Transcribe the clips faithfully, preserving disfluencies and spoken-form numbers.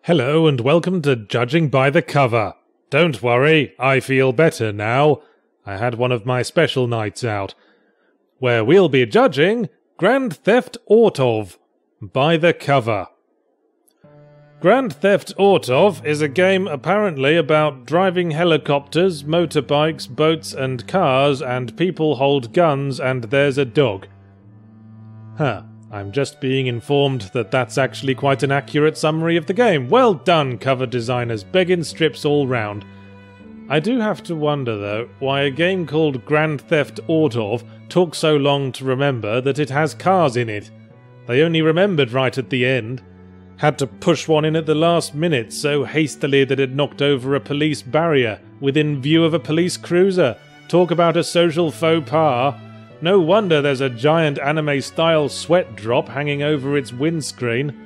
Hello and welcome to Judging by the Cover. Don't worry, I feel better now. I had one of my special nights out, where we'll be judging Grand Theft Auto by the cover. Grand Theft Auto is a game apparently about driving helicopters, motorbikes, boats and cars, and people hold guns and there's a dog. Huh. I'm just being informed that that's actually quite an accurate summary of the game. Well done, cover designers. Begging strips all round. I do have to wonder, though, why a game called Grand Theft Auto took so long to remember that it has cars in it. They only remembered right at the end. Had to push one in at the last minute so hastily that it knocked over a police barrier within view of a police cruiser. Talk about a social faux pas. No wonder there's a giant anime-style sweat drop hanging over its windscreen.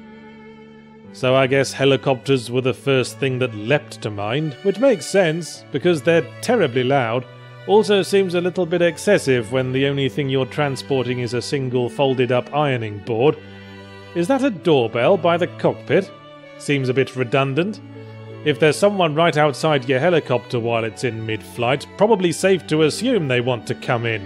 So I guess helicopters were the first thing that leapt to mind, which makes sense, because they're terribly loud. Also seems a little bit excessive when the only thing you're transporting is a single folded-up ironing board. Is that a doorbell by the cockpit? Seems a bit redundant. If there's someone right outside your helicopter while it's in mid-flight, probably safe to assume they want to come in.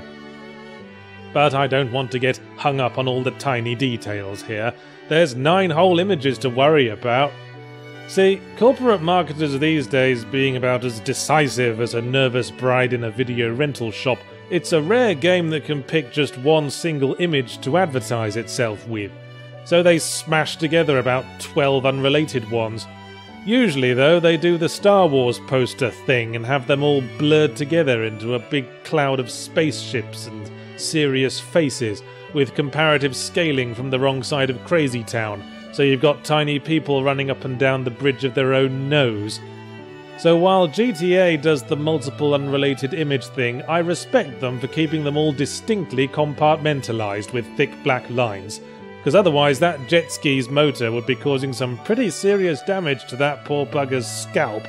But I don't want to get hung up on all the tiny details here. There's nine whole images to worry about. See, corporate marketers these days being about as decisive as a nervous bride in a video rental shop, it's a rare game that can pick just one single image to advertise itself with. So they smash together about twelve unrelated ones. Usually, though, they do the Star Wars poster thing and have them all blurred together into a big cloud of spaceships and serious faces, with comparative scaling from the wrong side of Crazy Town, so you've got tiny people running up and down the bridge of their own nose. So while G T A does the multiple unrelated image thing, I respect them for keeping them all distinctly compartmentalised with thick black lines, because otherwise that jet ski's motor would be causing some pretty serious damage to that poor bugger's scalp.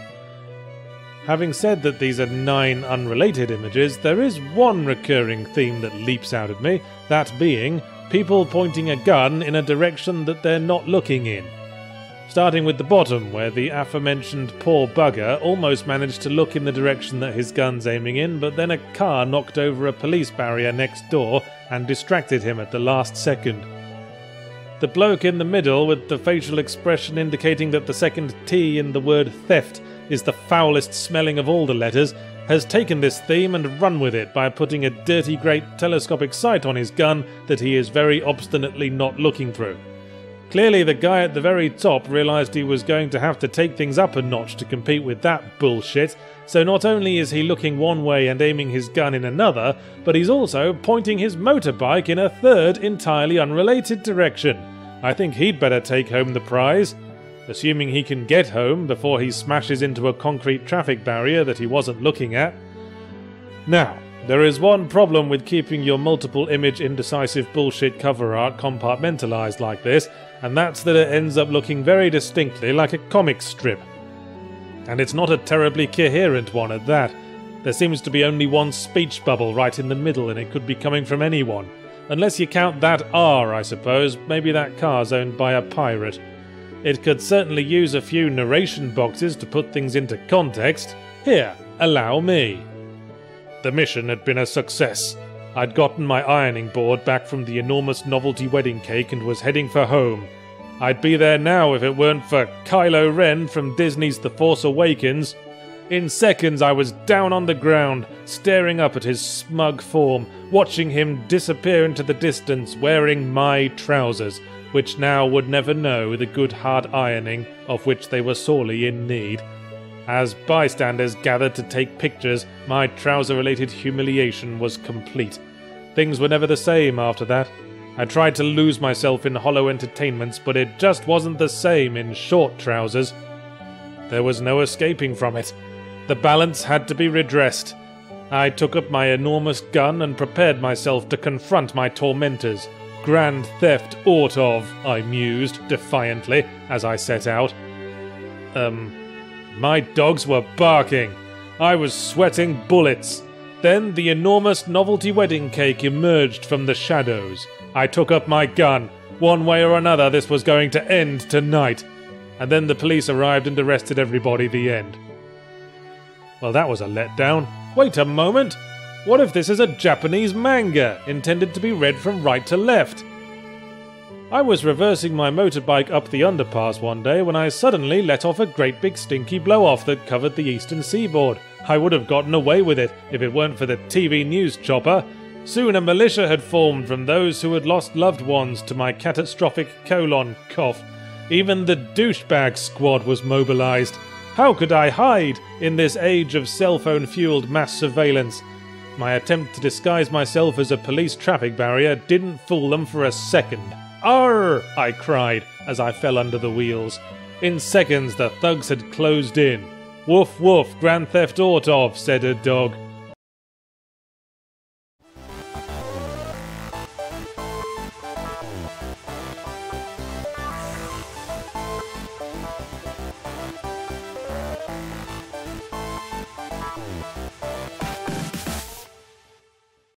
Having said that these are nine unrelated images, there is one recurring theme that leaps out at me, that being people pointing a gun in a direction that they're not looking in. Starting with the bottom, where the aforementioned poor bugger almost managed to look in the direction that his gun's aiming in, but then a car knocked over a police barrier next door and distracted him at the last second. The bloke in the middle, with the facial expression indicating that the second T in the word theft is the foulest smelling of all the letters, has taken this theme and run with it by putting a dirty great telescopic sight on his gun that he is very obstinately not looking through. Clearly the guy at the very top realised he was going to have to take things up a notch to compete with that bullshit, so not only is he looking one way and aiming his gun in another, but he's also pointing his motorbike in a third entirely unrelated direction. I think he'd better take home the prize. Assuming he can get home before he smashes into a concrete traffic barrier that he wasn't looking at. Now, there is one problem with keeping your multiple image indecisive bullshit cover art compartmentalized like this, and that's that it ends up looking very distinctly like a comic strip. And it's not a terribly coherent one at that. There seems to be only one speech bubble right in the middle, and it could be coming from anyone. Unless you count that R, I suppose. Maybe that car's owned by a pirate. It could certainly use a few narration boxes to put things into context. Here, allow me. The mission had been a success. I'd gotten my ironing board back from the enormous novelty wedding cake and was heading for home. I'd be there now if it weren't for Kylo Ren from Disney's The Force Awakens. In seconds I was down on the ground, staring up at his smug form, watching him disappear into the distance wearing my trousers, which now would never know the good hard ironing of which they were sorely in need. As bystanders gathered to take pictures, my trouser-related humiliation was complete. Things were never the same after that. I tried to lose myself in hollow entertainments, but it just wasn't the same in short trousers. There was no escaping from it. The balance had to be redressed. I took up my enormous gun and prepared myself to confront my tormentors. Grand Theft Auto, I mused defiantly as I set out. Um, my dogs were barking. I was sweating bullets. Then the enormous novelty wedding cake emerged from the shadows. I took up my gun. One way or another, this was going to end tonight. and then the police arrived and arrested everybody. The end. Well, that was a letdown. Wait a moment! What if this is a Japanese manga, intended to be read from right to left? I was reversing my motorbike up the underpass one day when I suddenly let off a great big stinky blow-off that covered the eastern seaboard. I would have gotten away with it if it weren't for the T V news chopper. Soon a militia had formed from those who had lost loved ones to my catastrophic colon cough. Even the douchebag squad was mobilized. How could I hide in this age of cell phone-fueled mass surveillance? My attempt to disguise myself as a police traffic barrier didn't fool them for a second. "Arr!" I cried as I fell under the wheels. In seconds the thugs had closed in. "Woof woof, Grand Theft Auto," said a dog.